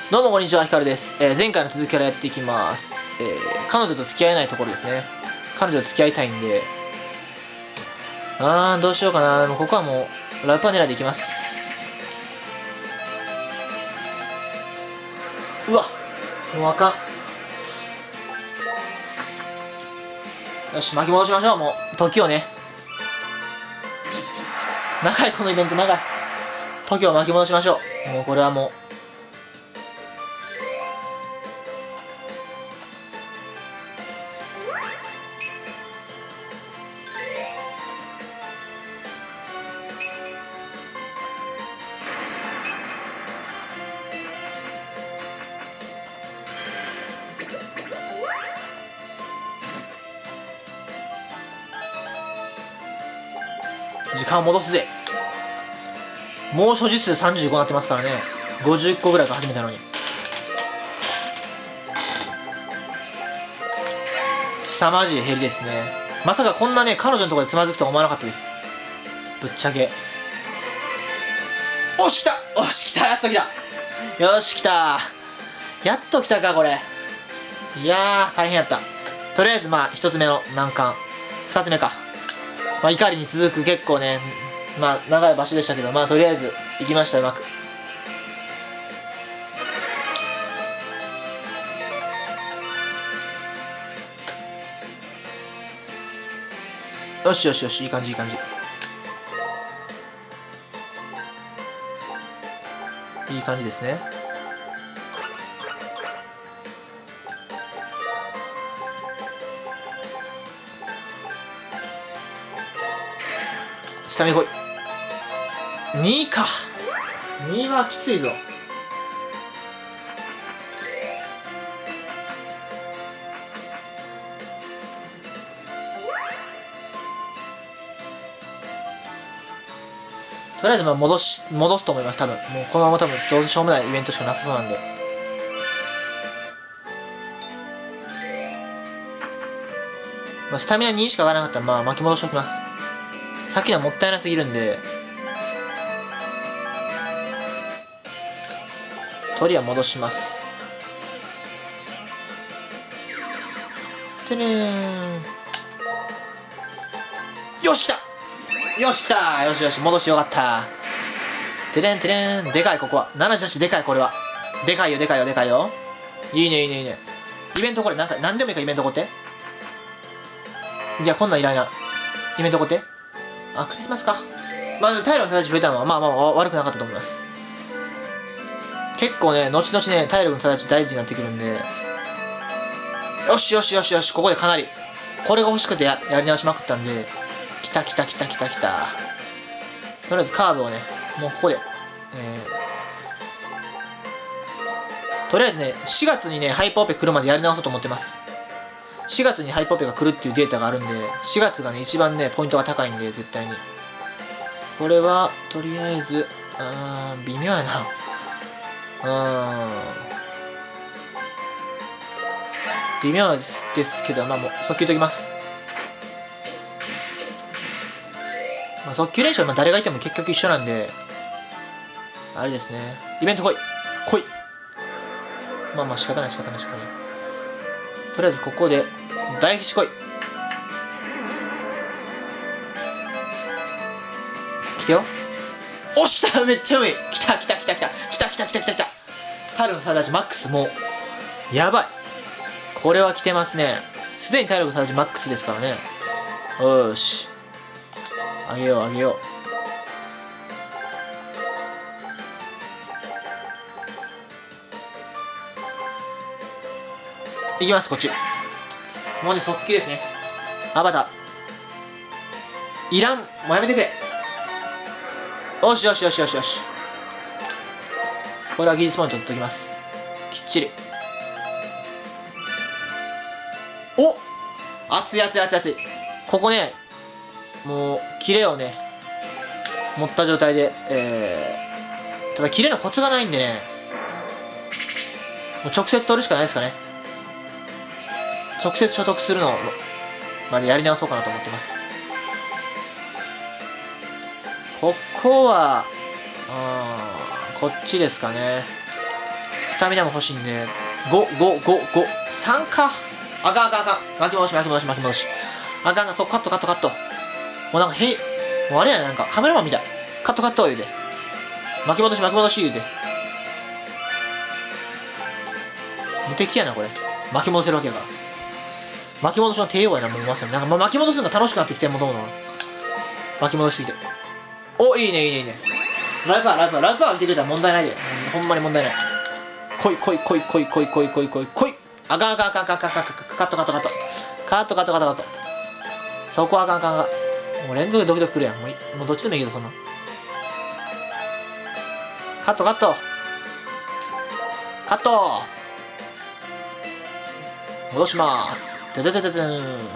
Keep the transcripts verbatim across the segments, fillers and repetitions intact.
どうもこんにちは、ヒカルです。えー、前回の続きからやっていきます。えー、彼女と付き合えないところですね。彼女と付き合いたいんで、あー、どうしようかな。もうここはもう、ラウパ狙いでいきます。うわ、もうあかん。よし、巻き戻しましょう、もう。時をね。長い、このイベント長い。時を巻き戻しましょう。もうこれはもう。時間を戻すぜ。もう所持数さんじゅうごになってますからね。ごじゅっこぐらいから始めたのに。凄まじい減りですね。まさかこんなね、彼女のところでつまずくとは思わなかったです。ぶっちゃけ。おし、来たおし、来たやっと来たよし、来たやっと来たか、これ。いやー、大変やった。とりあえず、まあ、一つ目の難関。二つ目か。まあ、怒りに続く結構ね、まあ、長い場所でしたけど、まあ、とりあえず、行きました、うまく。よしよしよし、いい感じ、いい感じ。いい感じですね。下見来い。にいか。にいはきついぞ。とりあえずまあ戻し、戻すと思います、多分。もうこのまま多分どうしようもないイベントしかなさそうなんで。まあ、スタミナにしか上がらなかったらまあ巻き戻しておきます。さっきのはもったいなすぎるんで、鳥は戻します。てねーん。よし、来たよし、来たよしよし、戻してよかった。てれんてれん。でかい、ここは。ななじゅうはちでかい、これは。でかいよ、でかいよ、でかいよ。いいね、いいね、いいね。イベントこれ、なんか、なんでもいいか、イベントこって。いや、こんなんいらないな。イベントこって。あ、クリスマスか。まあ、体力の形増えたのは、まあまあ、悪くなかったと思います。結構ね、後々ね、体力の形大事になってくるんで。よしよしよしよし、ここでかなり。これが欲しくて や, やり直しまくったんで。来た来た来た来た来た。とりあえずカーブをね、もうここで。えー、とりあえずね、しがつにね、ハイパーオペ来るまでやり直そうと思ってます。しがつにハイパーオペが来るっていうデータがあるんで、しがつがね、一番ね、ポイントが高いんで、絶対に。これは、とりあえず、うーん、微妙やな。うーん。微妙ですけど、まあもう、速球ときます。まあ、速球練習はまあ誰がいても結局一緒なんで、あれですね。イベント来い来いまあまあ仕方ない仕方ない仕方ない。とりあえずここで、大吉来い来てよ。おし、来ためっちゃうめい来た来た来た来た来た来た来た来た来たタルの差立ちマックスもう、やばい。これは来てますね。すでに体力差立ちマックスですからね。よーし。あげようあげよう。いきます、こっち。もうね、速球ですね。アバター。いらん。もうやめてくれ。よしよしよしよしよし。これは技術ポイント取っときます。きっちり。お熱い熱い熱い熱い。ここね、もう、キレをね、持った状態で、えー、ただキレのコツがないんでね、もう直接取るしかないですかね。直接所得するのまでやり直そうかなと思ってます。ここは、あー、こっちですかね。 スタミナも欲しいんで、ご、ご、ご、ご、さんか。あかんあかんあかん。巻き戻し巻き戻し巻き戻し。あかんが、そう、カットカットカット。もうなんかへい、もうあれやね、なんかカメラマンみたい。カットカット言うて。巻き戻し巻き戻し言うて。無敵やな、これ。巻き戻せるわけやから。巻き戻しの帝王やな、もうまさに。なんか、ま、巻き戻すのが楽しくなってきて、もともと。巻き戻しすぎて。お、いいね、いいね、いいね。ライパー、ライパー、ライパー見てくれたら問題ないで。ほんまに問題ない。来い、来い、来い、来い、来い、来い、来い、来い、来い。あかんあかんあかんあかんあかんあかん。カットカットカット。カットカットカットカット。そこはあかんあかんあかん。もう連続でドキドキくるやん。もう、もうどっちでもいいけど、そんな。カットカット。カット。戻しまーす。てててててーん。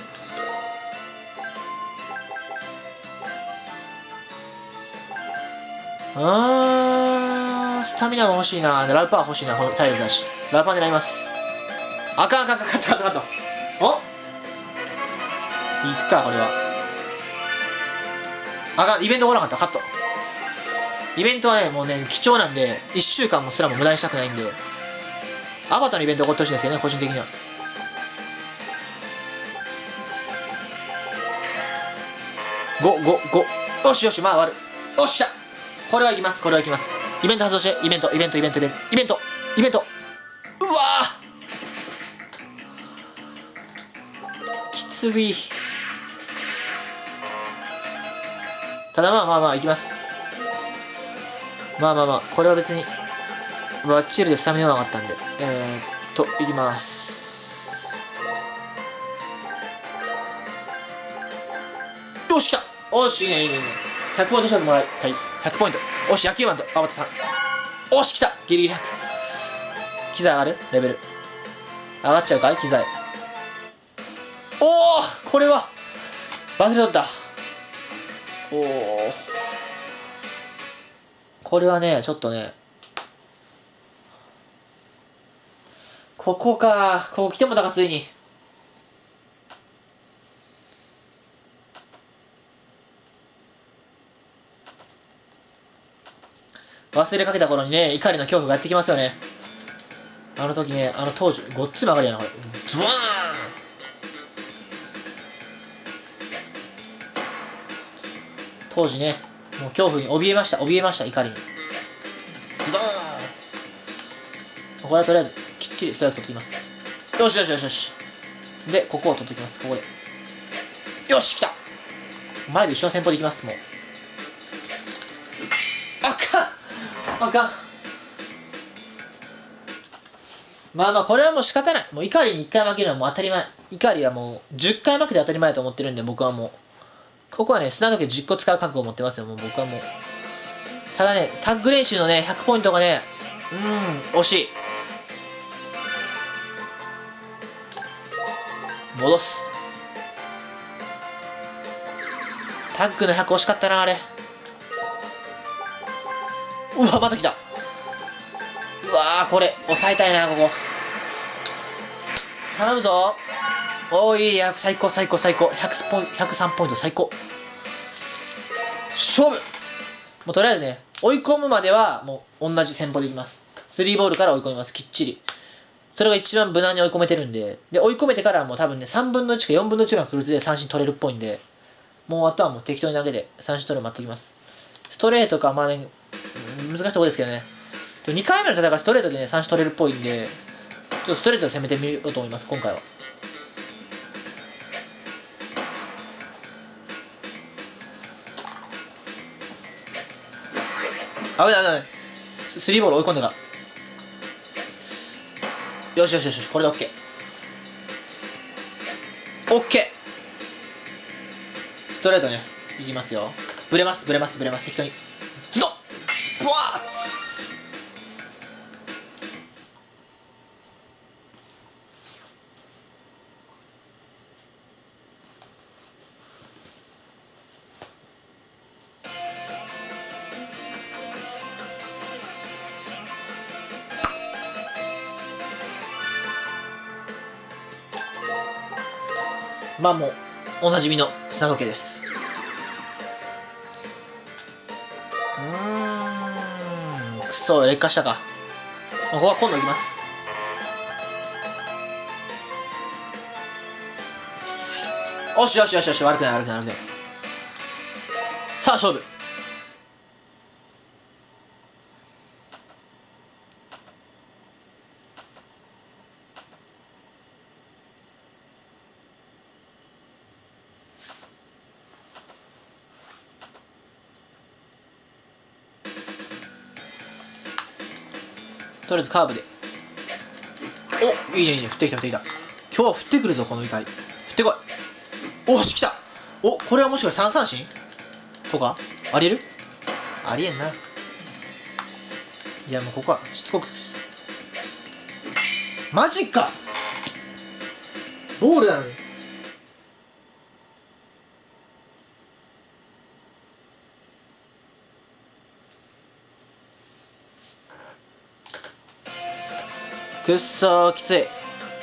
あー、スタミナも欲しいな。ラルパー欲しいな。この体力だし。ラルパー狙います。あかんあかんあかん。カットカットカット。おいくか、これは。あかん、イベント来なかった。カット。イベントはね、もうね、貴重なんで、いっしゅうかんもすらも無駄にしたくないんで、アバターのイベント起こってほしいんですけどね、個人的には。ご、ご、ご。よしよし、まあ終わる。よっしゃこれはいきます、これはいきます。イベント発動して、イベント、イベント、イベント、イベント、イベント、イベント。うわーきつい。ただまあまあまあ、いきます。まあまあまあ、これは別に、バッチリでスタミナがなかったんで、えー、っと、いきます。よし、来たおし、いいね、いいね、いいね。ひゃくポイント近くもらいたい。ひゃくポイント。おし、野球マンと、あばたさん。おし、来たギリギリひゃく。機材上がるレベル。上がっちゃうかい機材。おおこれは、忘れとった。おおこれはね、ちょっとね、ここか、ここ来てもたか、ついに。忘れかけた頃にね、怒りの恐怖がやってきますよね。あの時ね、あの当時、ごっつ曲がりやな、これ。ズワーン当時ね、もう恐怖に怯えました、怯えました、怒りに。ズドーンこれはとりあえず、きっちりストライク取ってきます。よしよしよしよし。で、ここを取ってきます、ここで。よし、来た前で後ろの戦法でいきます、もう。あかんあかんまあまあ、これはもう仕方ない。もう怒りにいっかい負けるのはもう当たり前。怒りはもうじゅっかい負けて当たり前だと思ってるんで、僕はもう。ここはね、砂時計じゅっこ使う覚悟を持ってますよ、もう僕はもう。ただね、タッグ練習のね、ひゃくポイントがね、うーん、惜しい。戻す。タッグのひゃく惜しかったな、あれ。うわ、また来た。うわー、これ、抑えたいな、ここ。頼むぞ。おー、いいや、最高、最高、最高。ひゃくポイント、ひゃくさんポイント、最高。勝負もうとりあえずね、追い込むまでは、もう、同じ戦法でいきます。スリーボールから追い込みます、きっちり。それが一番無難に追い込めてるんで、で、追い込めてからはもう多分ね、さんぶんのいちかよんぶんのいちの確率で三振取れるっぽいんで、もうあとはもう適当に投げで三振取る待ってきます。ストレートか、まあね、難しいとこですけどね。でもにかいめの戦いストレートでね、三振取れるっぽいんで、ちょっとストレートで攻めてみようと思います、今回は。あ危ない危ない。スリーボール追い込んだから。よしよしよし、これで OK。OK！ ストレートね、いきますよ。ブレます、ブレます、ブレます、適当に。ズドッブワーッまあもう、おなじみの砂時計です。うーん、くそ、劣化したか。 ここは今度いきます。よしよしよしよし、悪くない悪くない悪くない。さあ勝負。とりあえずカーブで。お、いいねいいね、降ってきた降ってきた。今日は降ってくるぞこの怒り。降ってこい。おし、来た。お、これはもしかして三三振とかありえる？ありえんな。いやもうここはしつこく。マジか。ボールなのに。くっそーきつい。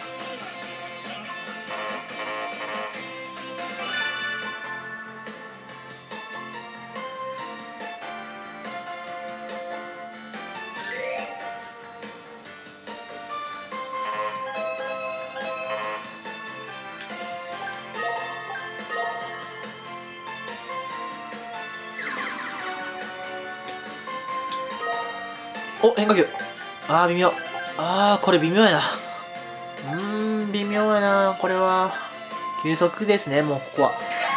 お、変化球。あー微妙。あーこれ微妙やな。うーん微妙やな。これは球速ですね、もうここは。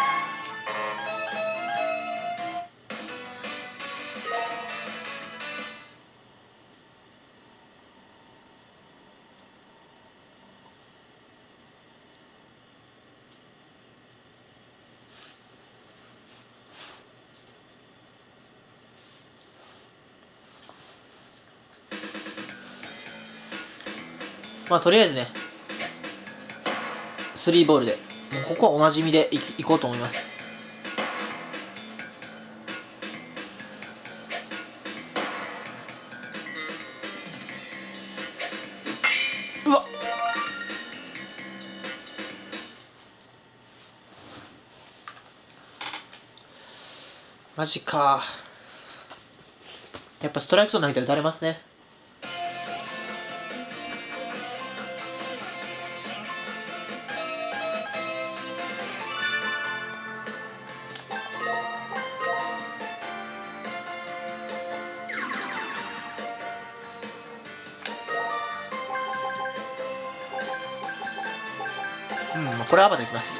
まあとりあえずね、スリーボールで、もうここはおなじみでいきいこうと思います。うわっ、マジか。やっぱストライクゾーン投げて打たれますね。うん、これはまだいきます。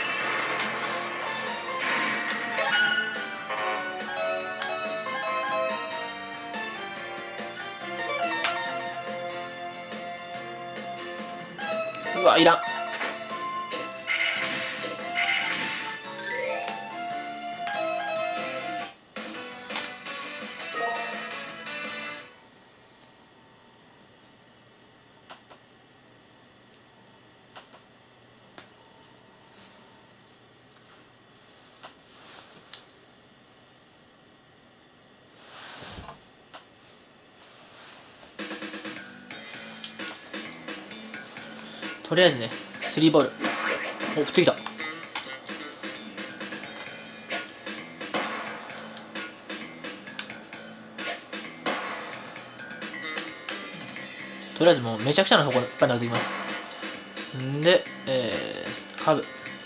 うわ、いらん。とりあえずね、スリーボール。お、振ってきた。とりあえずもうめちゃくちゃなところいっぱい投げてきます。んで、えー、カーブ。く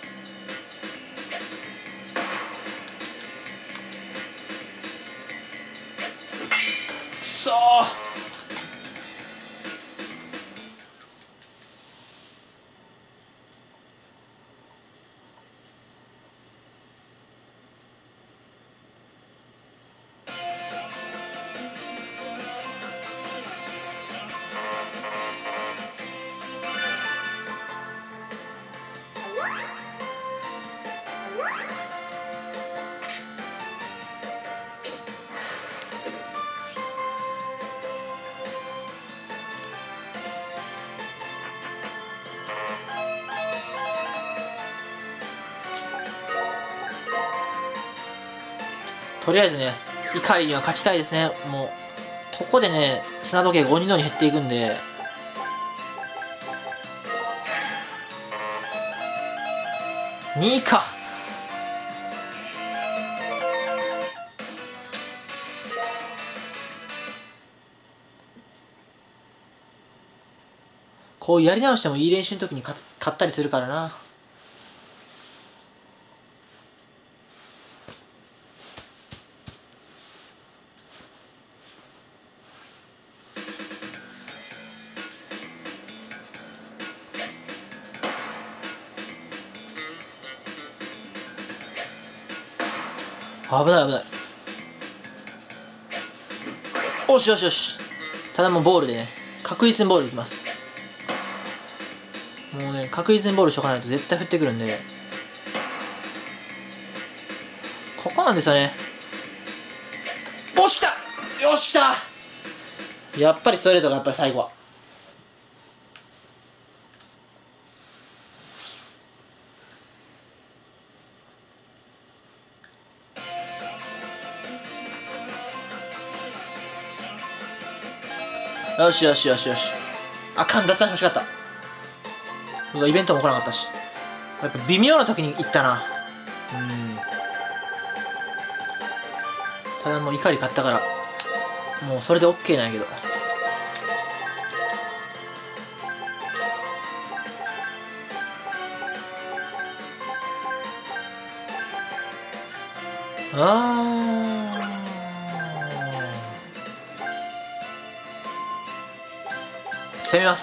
そー。とりあえずね、怒りには勝ちたいですね。もう、ここでね、砂時計が鬼のように減っていくんで、にいか。 こうやり直してもいい練習の時に勝つ勝ったりするからな。危ない危ない。よしよしよし。ただもうボールでね、確実にボールいきます。もうね、確実にボールしとかないと絶対降ってくるんで。ここなんですよね。おし、来た、よし来た。やっぱりストレートがやっぱり最後は。よしよしよしよし。あかん、脱落欲しかった。うわ、イベントも来なかったし。やっぱ微妙な時に行ったな。うん。ただもう怒り買ったから、もうそれで OK なんやけど。あー。攻めます。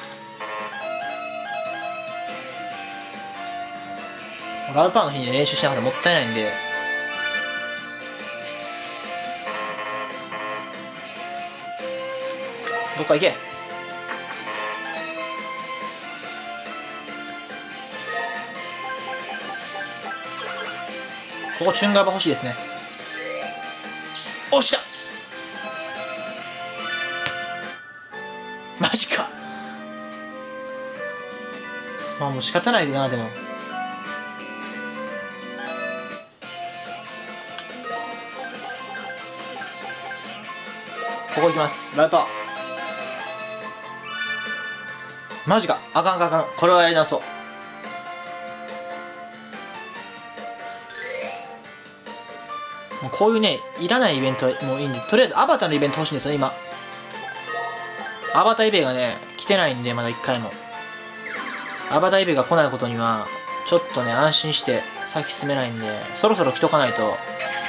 ラブパンの日に練習しなかったらもったいないんで。どっか行け。ここチュンガーバ欲しいですね。おっしゃ、マジか。まあもう仕方ないな。でもここ行きます。ライパーマジか。あかんあかんあかん。これはやり直そう。もうこういうね、いらないイベントもいいんで、とりあえずアバターのイベント欲しいんですよ今。アバターイベがね来てないんで、まだ一回もアバターイベが来ないことにはちょっとね安心して先進めないんで、そろそろ来とかないと。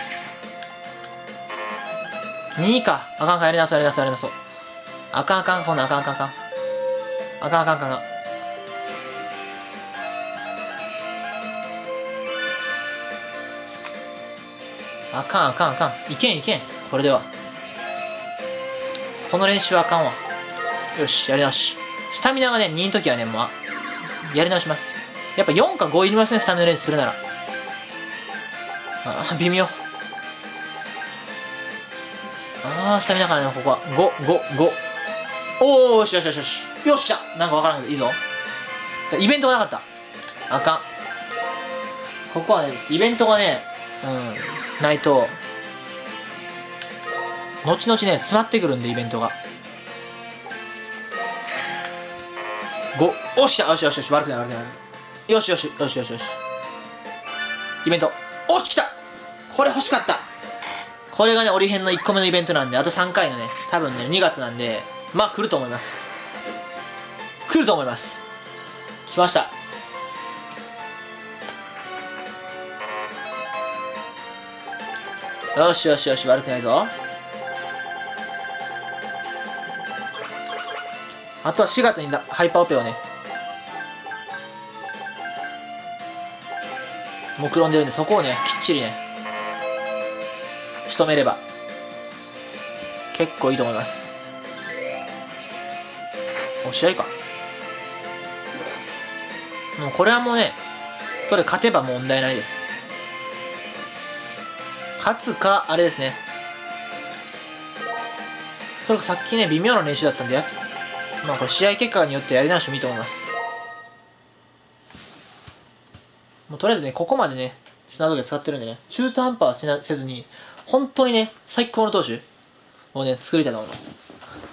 にいか。あかんか、やりなさいやりなさいやりなさい。あかんあかん、こんなんあかんあかんあかんあかんあかんあかん。あかんあかんあかん。いけんいけん。これではこの練習はあかんわ。よし、やり直し。スタミナがねにの時はねもうやり直します。やっぱよんかごいりますね、スタミナ練習するなら。あ、微妙。あー、スタミナからね、ここはご、ご、ご。おー、よしよしよしよし。よし、来た。なんかわからんけどいいぞ。イベントがなかった。あかん。ここはね、イベントがね、うん、ないと、後々ね、詰まってくるんで、イベントが。ご、おっしゃ、よしよしよし、悪くない悪くない。よしよしよしよしよし。イベント。おっし、来た。これ欲しかった。これがね、オリ編のいっこめのイベントなんで、あとさんかいのね、多分ね、にがつなんで、まあ来ると思います。来ると思います。来ました。よしよしよし、悪くないぞ。あとはしがつにハイパーオペをね、目論んでるんで、そこをね、きっちりね、仕留めれば、結構いいと思います。お、試合か。もうこれはもうね、これ勝てば問題ないです。勝つか、あれですね。それかさっきね、微妙な練習だったんで、やつ、まあこれ試合結果によってやり直してもいいと思います。もうとりあえずね、ここまでね、砂時計使ってるんでね、中途半端はしなせずに、本当にね、最高の投手をね、作りたいと思います。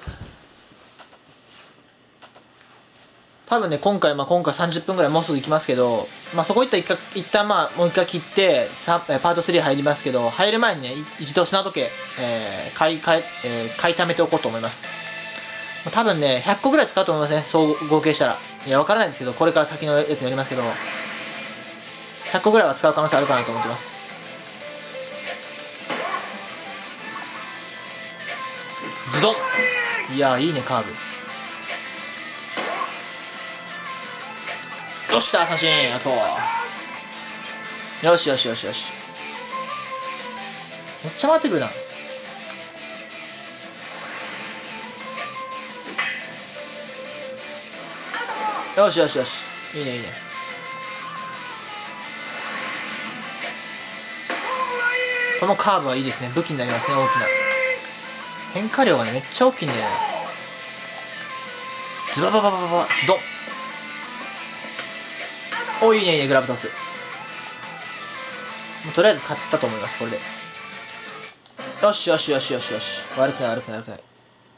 多分ね、今回、まあ今回さんじゅっぷんぐらいもうすぐ行きますけど、まあそこ行ったら一回、一旦まあもう一回切って、さパートスリー入りますけど、入る前にね、一度砂時計、えー、買い、買い、えー、買い溜めておこうと思います。 多分ね、ひゃっこぐらい使うと思いますね。総合計したら。いや、わからないんですけど、これから先のやつによりますけど、ひゃっこぐらいは使う可能性あるかなと思ってます。ズドン。いやー、いいね、カーブ。よし、来た、三振。あと。よしよしよしよし。めっちゃ回ってくるな。よしよしよし。いいねいいね。このカーブはいいですね。武器になりますね、大きな。変化量がね、めっちゃ大きいんだよね。ズババババババズドン。お、いいねいいね、グラブトス。もうとりあえず勝ったと思います、これで。よしよしよしよしよし。悪くない悪くない悪くない。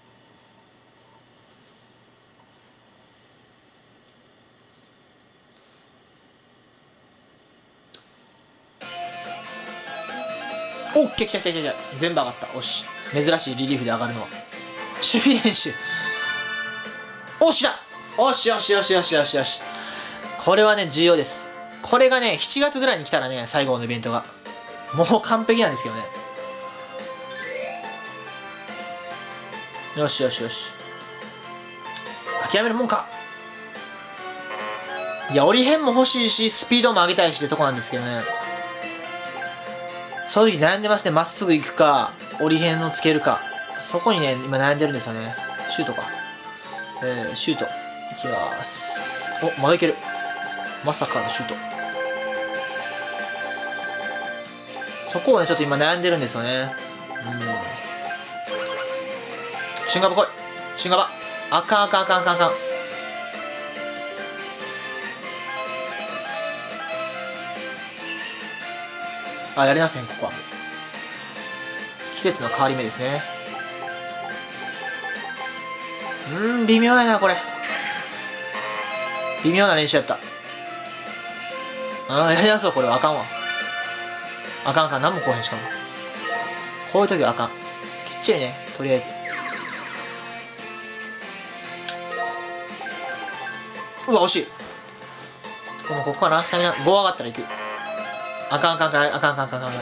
オッケー、来た来た来た来た。全部上がった。おし。珍しいリリーフで上がるのは。守備練習。おしだ。おしよしよしよしよしよし。これはね、重要です。これがね、しちがつぐらいに来たらね、最後のイベントが。もう完璧なんですけどね。よしよしよし。諦めるもんか。いや、折り辺も欲しいし、スピードも上げたいしってとこなんですけどね。正直悩んでますね。まっすぐ行くか、折り辺をつけるか。そこにね、今悩んでるんですよね。シュートか。えー、シュート。いきます。お、まだいける。まさかのシュート。そこをね、ちょっと今悩んでるんですよね。うん。チュンガバ来い。チュンガバ。あかんあかんあかんあかんあかん。あ、やりません、ここは。季節の変わり目ですね。うーん、微妙やな、これ。微妙な練習やった。ああ、やりなそう、これはあかんわ。あかんあかん、何もこうへんしかも。こういう時はあかん。きっちりね、とりあえず。うわ、惜しい。このここかな、スタミナご上がったらいく。あかんあかんあかんあかんあかんあかんあかん。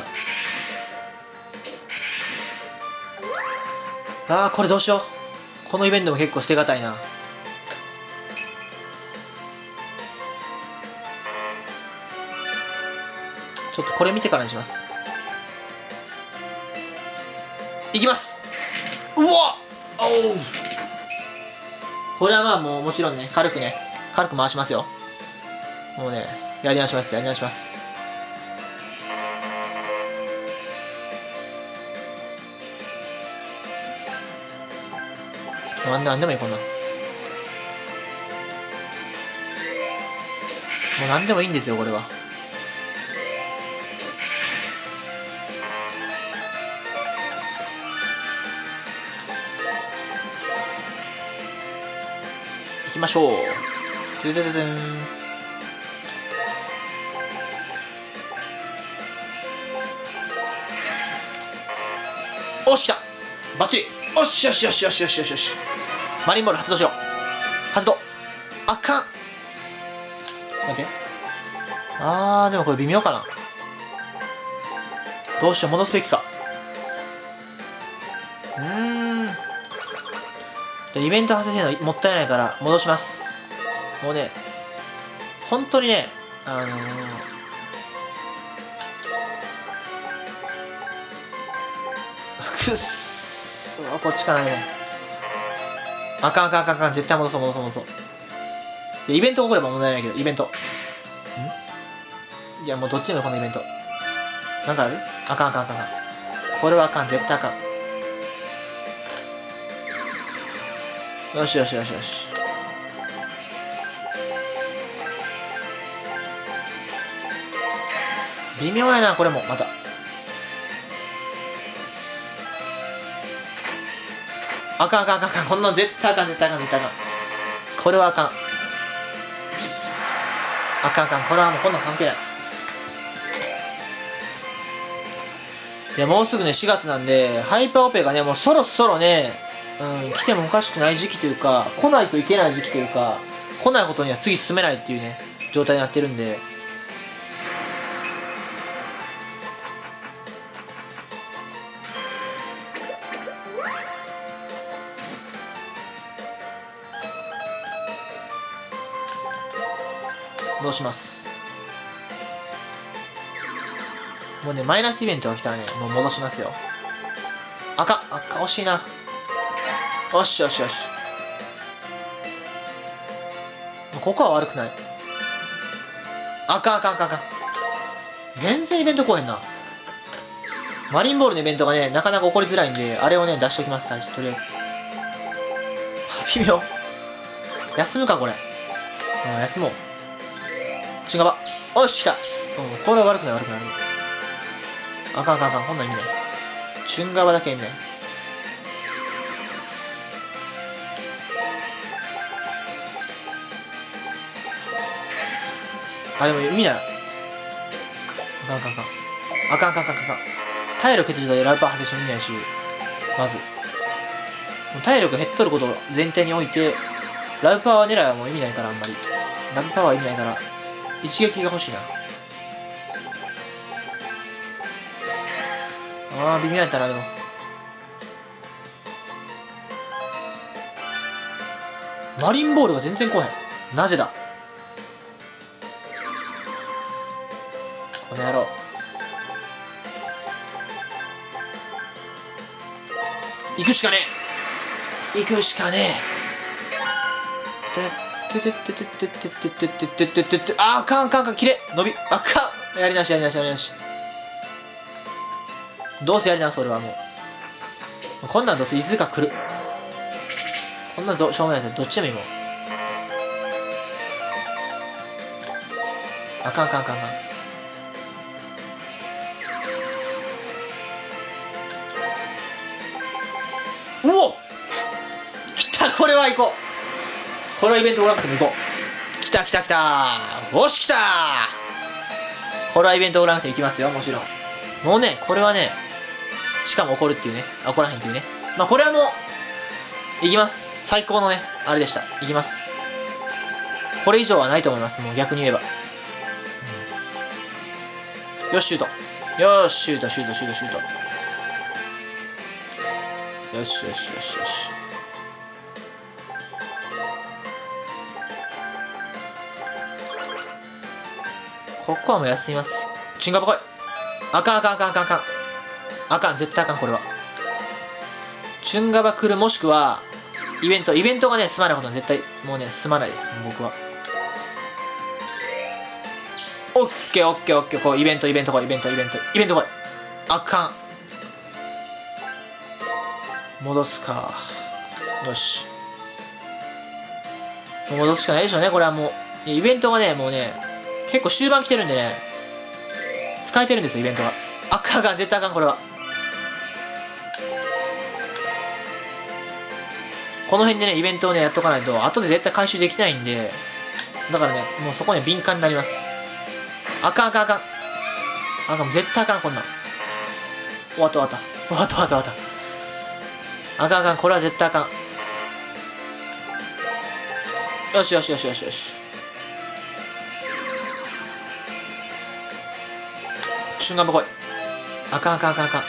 ああ、これどうしよう。このイベントも結構捨てがたいな。ちょっとこれ見てからにします。いきます。うわっ、おう。これはまあもうもちろんね、軽くね、軽く回しますよ。もうね、やり直します、やり直します。なんでもいい、こんなん。もうなんでもいいんですよ、これは。行きましょう。ててててん。おし、来た。バッチリ。よしよしよしよしよしよしよし。マリンボール発動しろ。発動。あかん。待って。あー、でもこれ微妙かな。どうしよう、戻すべきか。うーん。でイベント発生するのもったいないから戻します。もうね、本当にね、あのー、くっそー、こっちかないもん。あかんあかんあかんあかん、絶対戻そう戻そう戻そう。でイベント起これば問題ないけど、イベント。んいや、もうどっちでもこのイベント。なんかある？あかんあかんあかんあかん。これはあかん、絶対あかん。よしよしよしよし。微妙やな、これも、また。あかんあかんあかんあかん。こんなの絶対あかん、絶対あかん、絶対あかん。これはあかん。あかんあかん。これはもうこんなん関係ない。いや、もうすぐね、しがつなんで、ハイパーオペがね、もうそろそろね、 うん、来てもおかしくない時期というか、来ないといけない時期というか、来ないことには次進めないっていうね、状態になってるんで。戻します。もうね、マイナスイベントが来たらね、もう戻しますよ。赤赤惜しいな。よしよしよし。ここは悪くない。あかんあかんあかんあかん。全然イベント来へんな。マリンボールのイベントがね、なかなか起こりづらいんで、あれをね、出しときます、最初、とりあえず。微妙。休むか、これ。うん、休もう。チンガバ。おし、来た。うん、これは悪くない、悪くない。あかんあかんあかん、こんなん意味ない。チュンガバだけ意味ない。あ、でも意味ない。あかんあかんあかん。あかんあかんあかんあかん。体力減ってるでライパー発生しても意味ないし、まず。体力減っとることを前提において、ライパー狙いはもう意味ないから、あんまり。ライパーは意味ないから、一撃が欲しいな。ああ、微妙やったな、でも。マリンボールが全然来へん。なぜだ。この野郎。行くしかねえ。行くしかねえ。ててててててててててててて。あー、かんかんかん、きれ伸び。あかん。やりなしやりなしやりなし。どうせやりなす、俺はもう。こんなんどうせいつか来る。こんなんぞしょうもないやつどっちでもいいもん。あかんかんかんかん。うおっ来た。これは行こう。これはイベントおらなくても行こう。来た来た来た。おし来た。これはイベントおらなくて行きますよ、もちろん。もうね、これはね、しかも怒るっていうね。あ、怒らへんっていうね。まあこれはもう、行きます。最高のね、あれでした。行きます。これ以上はないと思います。もう逆に言えば。うん、よし、シュート。よし、シュート、シュート、シュート、シュート。よしよしよしよし。ここはもう休みます。チンガバ来い。あかんあかんあかんあかんあかん。あかん、絶対あかん、これは。チュンガバ来る、もしくは、イベント。イベントがね、済まないことは絶対、もうね、済まないです、僕は。オッケーオッケーオッケー、こう、イベント、イベント来い、イベント、イベント、イベント来い。あかん。戻すか。よし。戻すしかないでしょうね、これはもう。イベントがね、もうね、結構終盤来てるんでね、使えてるんですよ、イベントが。あかんあかん、絶対あかん、これは。この辺でね、イベントをね、やっとかないと、後で絶対回収できないんで、だからね、もうそこに敏感になります。あかんあかんあかん。あかん、絶対あかん、こんなん。終わった終わった。終わった終わった終わった。あかんあかん、これは絶対あかん。よしよしよしよしよし。チュンガンボ来い。あかんあかんあかんあかん。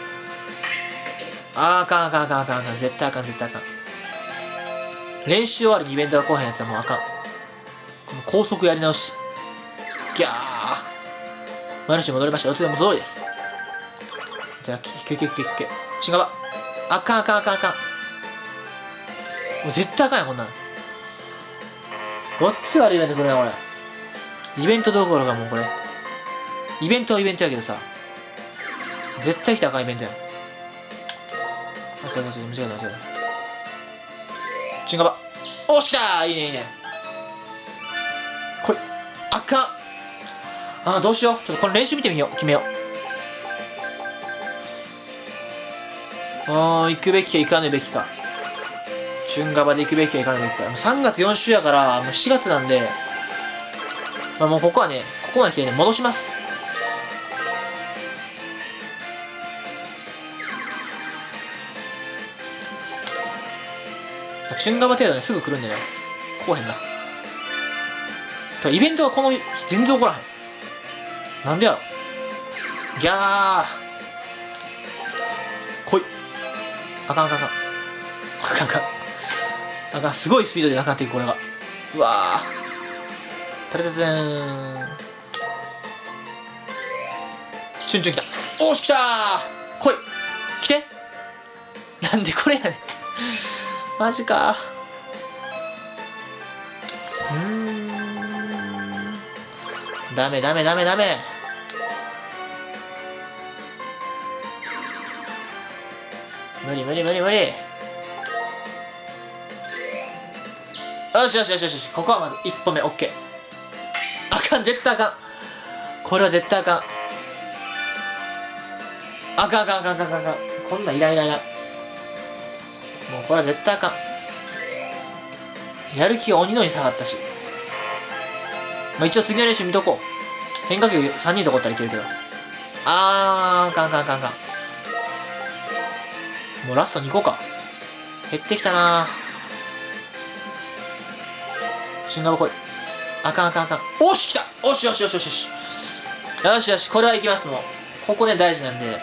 あかんあかんあかんあかんあかん。絶対あかん絶対あかん。練習終わりにイベントが来へんやつはもうあかん。この高速やり直し。ギャー。前の人に戻りました。予定の元通りです。じゃあ、引け引け引け引け。チンガバ。あかんあかんあかんあかん。もう絶対あかんやん、こんなん。ごっつ悪いイベント来るな、これ。イベントどころかもうこれ。イベントはイベントやけどさ。絶対来たらあかんイベントやん。あ、違う違う違う、間違えた間違えた。チンガバ。おし、来たー。いいねいいね。こい。あかん。あー、どうしよう。ちょっとこの練習見てみよう。決めよう。あー、行くべきか行かぬべきか。チュンガバで行くべきか行かぬべきか。もうさんがつよん週やから、もうしがつなんで、まあもうここはね、ここまで来てね、戻します。 チュンガバ程度にすぐ来るんでね。こうへんな。てかイベントがこの日全然起こらへん。なんでやろ。ギャー。来い。あかんあかんあかん。あかんあかん。あかん。すごいスピードでなくなっていく、これが。うわー。タレタテーン。チュンチュン来た。おーし、来たー。来い。来て。なんでこれやねん。マジか。うーん。ダメダメダメダメ。無理無理無理無理。よしよしよしよし。ここはまず一歩目 OK。あかん、絶対あかん。これは絶対あかん。あかんあかんあかんあかんあかん。こんなんいらんいらんいらん。もうこれは絶対あかん。やる気が鬼のように下がったし。まあ一応次の練習見とこう。変化球さんにんとこったらいけるけど。あー、あかんあかんあかんあかん。もうラストにこか。減ってきたなぁ。チュンガバ来い。あかんあかんあかん。おし、来た。おしよしよしよしよし。よしよし、これはいきます、もう。ここね、大事なんで。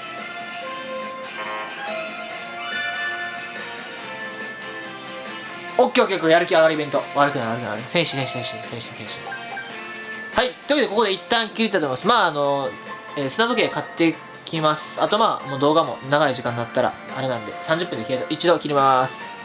オッケーオッケー、これやる気上がるイベント。悪くない悪くない悪くない。戦士戦士戦士戦士戦士。はい。というわけで、ここで一旦切りたいと思います。まあ、あの、えー、砂時計買ってきます。あとまあ、もう動画も長い時間になったら、あれなんで、さんじゅっぷんで一度切ります。